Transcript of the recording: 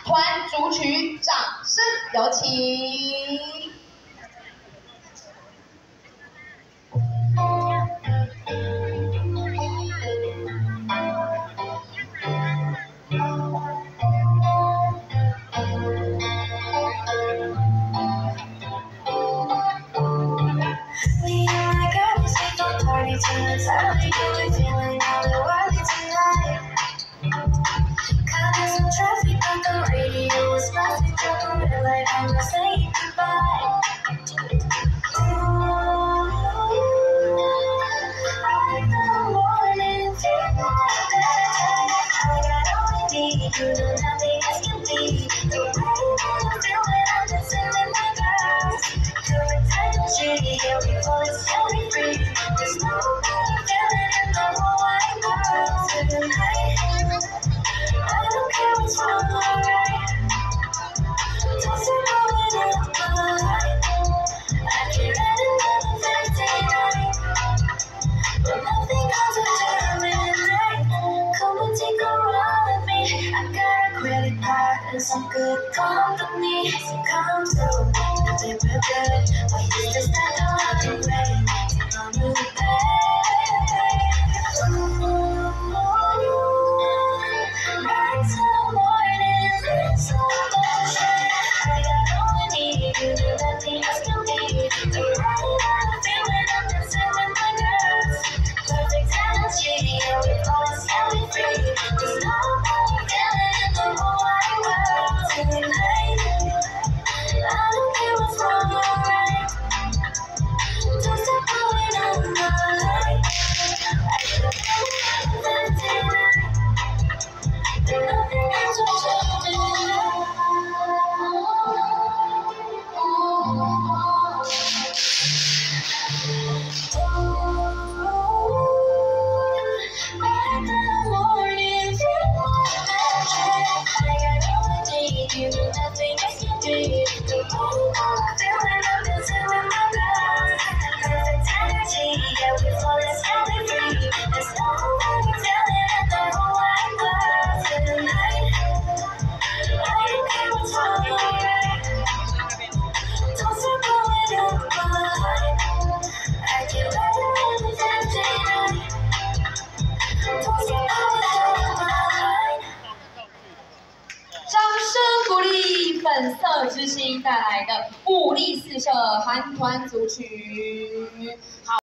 团组曲，掌声有请。 You know nothing else can be the way that I feel when I'm dancing with my girls. Perfect energy, yeah, we fully set me free. There's no better feeling in the whole wide world. Tonight, I don't care what's wrong or right. Toss it going up my light. I can't let another Thursday night, but nothing else will turn me tonight. Come and take a ride with me. I got a credit card and some good company. So come through, I think we're good. But you just not the one ready to come to pay. Nights and mornings in slow motion. I got all I need, you know nothing else can be. The right that I feel when I'm dancing with my girls. Perfect energy, yeah, we always set me free. There's no better feeling in the whole wide world. Tonight, I don't care what's wrong or right. Don't stop going on my light. I feel that tonight, and nothing else will change it. You know nothing else can be the way that I feel when I'm dancing with my girls. Perfect energy, yeah, we flawless and we free. There's no better feeling in the whole wide world. Tonight, I don't care what's wrong or right. Don't stop going up my light. I can't let another Thursday night. Don't stop going up my light. 掌声鼓励粉色之星带来的5力4射韩团组曲。好。